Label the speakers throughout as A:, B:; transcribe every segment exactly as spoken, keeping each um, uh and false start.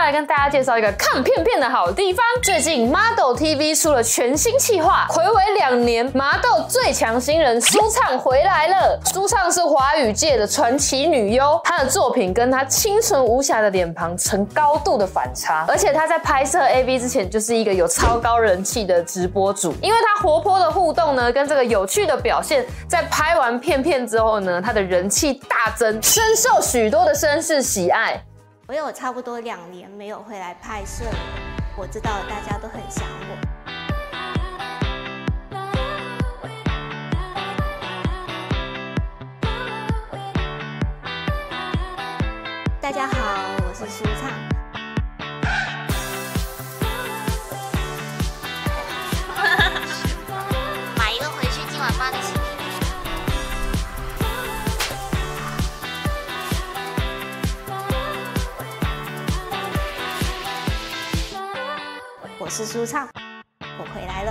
A: 来跟大家介绍一个看片片的好地方。最近 Model T V 出了全新企划，睽违两年 ，Model 最强新人舒畅回来了。舒畅是华语界的传奇女优，她的作品跟她清纯无瑕的脸庞成高度的反差，而且她在拍摄 A V 之前就是一个有超高人气的直播主，因为她活泼的互动呢，跟这个有趣的表现，在拍完片片之后呢，她的人气大增，深受许多的绅士喜爱。
B: 我有差不多两年没有回来拍摄了，我知道大家都很想我。大家好，我是舒畅。买一个回去，今晚帮你洗。我是舒畅，我回来了。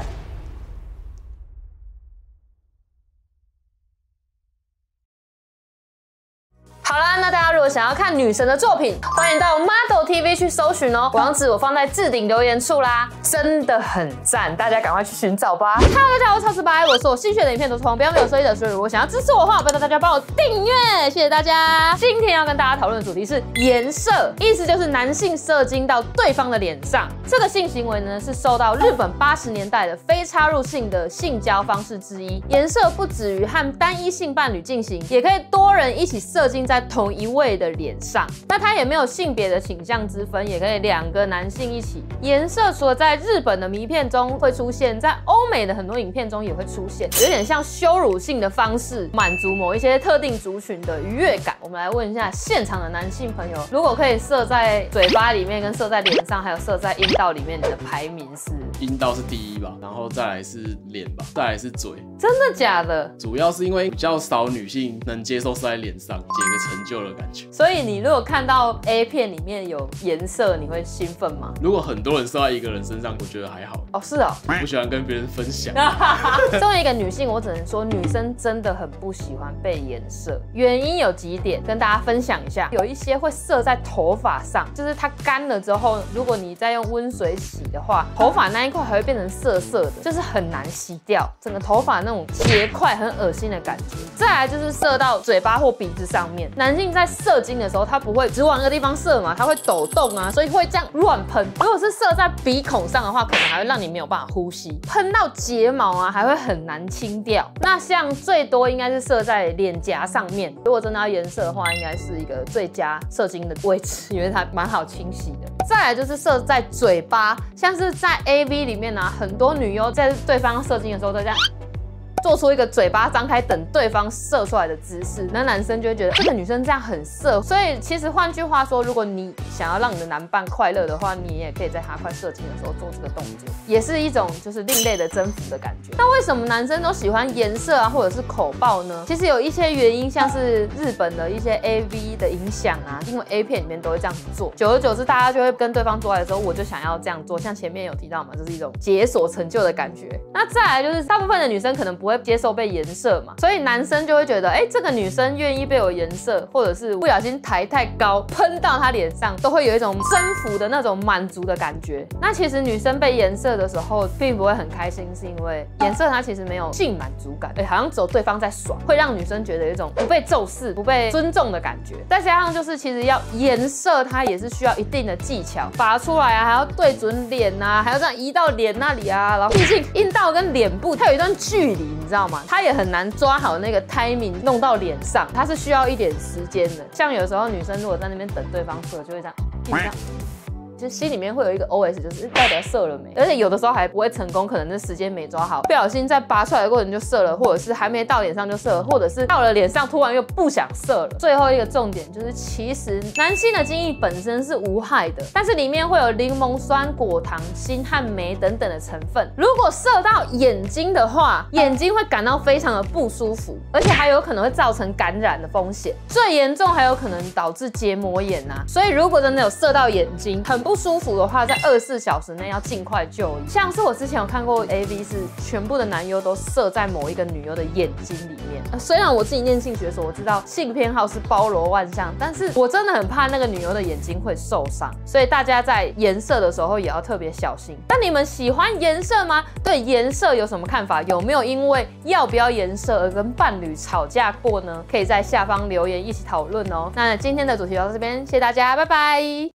A: 好啦，那大家如果想要看女神的作品，欢迎到 Model T V 去搜寻哦。网址我放在置顶留言处啦，真的很赞，大家赶快去寻找吧。Hello， 大家好，我是超直白，我是我新学的影片都是黄标没有收益的，所以如果想要支持我的话，拜托大家帮我订阅，谢谢大家。今天要跟大家讨论的主题是颜色，意思就是男性射精到对方的脸上。这个性行为呢，是受到日本八十年代的非插入性的性交方式之一。颜色不止于和单一性伴侣进行，也可以多人一起射精在同一位的脸上。那它也没有性别的倾向之分，也可以两个男性一起。颜色除了在日本的迷片中会出现，在欧美的很多影片中也会出现，有点像羞辱性的方式，满足某一些特定族群的愉悦感。我们来问一下现场的男性朋友，如果可以射在嘴巴里面、跟射在脸上，还有射在阴道里面，你的排名是？
C: 阴道是第一吧，然后再来是脸吧，再来是嘴。
A: 真的假的？
C: 主要是因为比较少女性能接受射在脸上，给个成就的感觉。
A: 所以你如果看到 A 片里面有颜色，你会兴奋吗？
C: 如果很多人射在一个人身上，我觉得还好。
A: 哦，是哦，
C: 我不喜欢跟别人分享。
A: 作为一个女性，我只能说，女生真的很不喜欢被颜射。原因有几点，跟大家分享一下。有一些会射在头发上，就是它干了之后，如果你再用温水洗的话，头发那一块还会变成涩涩的，就是很难洗掉，整个头发那种结块很恶心的感觉。再来就是射到嘴巴或鼻子上面，男性在射精的时候，他不会只往那个地方射嘛，他会抖动啊，所以会这样乱喷。如果是射在鼻孔上的话，可能还会让你没有办法呼吸，喷到睫毛啊，还会很难清掉。那像最多应该是射在脸颊上面，如果真的要颜色的话，应该是一个最佳射精的位置，因为它蛮好清洗的。再来就是射在嘴巴，像是在 A V 里面啊，很多女优在对方射精的时候都这样做出一个嘴巴张开等对方射出来的姿势，那男生就会觉得这个女生这样很色。所以其实换句话说，如果你想要让你的男伴快乐的话，你也可以在他快射精的时候做这个动作，也是一种就是另类的征服的感觉。那为什么男生都喜欢颜色啊，或者是口爆呢？其实有一些原因，像是日本的一些 A V 的影响啊，因为 A 片里面都会这样子做，久而久之，大家就会跟对方做爱的时候，我就想要这样做。像前面有提到嘛，这是一种解锁成就的感觉。那再来就是大部分的女生可能不会接受被颜射嘛，所以男生就会觉得，哎、欸，这个女生愿意被我颜射，或者是不小心抬太高喷到她脸上，都会有一种征服的那种满足的感觉。那其实女生被颜射的时候，并不会很开心，是因为颜射它其实没有性满足感，哎、欸，好像只有对方在爽，会让女生觉得有一种不被重视、不被尊重的感觉。再加上就是其实要颜射，它也是需要一定的技巧，拔出来啊，还要对准脸啊，还要这样移到脸那里啊，然后毕竟阴道跟脸部它有一段距离，你知道吗？它也很难抓好那个 timing 弄到脸上，它是需要一点时间的。像有时候女生如果在那边等对方射，就会这样，一直这样。其实心里面会有一个 O S， 就是到底射了没？而且有的时候还不会成功，可能那时间没抓好，不小心在拔出来的过程就射了，或者是还没到脸上就射了，或者是到了脸上突然又不想射了。最后一个重点就是，其实男性的精液本身是无害的，但是里面会有柠檬酸、果糖、锌和酶等等的成分。如果射到眼睛的话，眼睛会感到非常的不舒服，而且还有可能会造成感染的风险。最严重还有可能导致结膜炎啊。所以如果真的有射到眼睛，很不舒服的话，在二十四小时内要尽快就医。像是我之前有看过 A V， 是全部的男优都射在某一个女优的眼睛里面。呃、虽然我自己念性学所，我知道性偏好是包罗万象，但是我真的很怕那个女优的眼睛会受伤，所以大家在颜色的时候也要特别小心。那你们喜欢颜色吗？对颜色有什么看法？有没有因为要不要颜色而跟伴侣吵架过呢？可以在下方留言一起讨论哦。那今天的主题就到这边，谢谢大家，拜拜。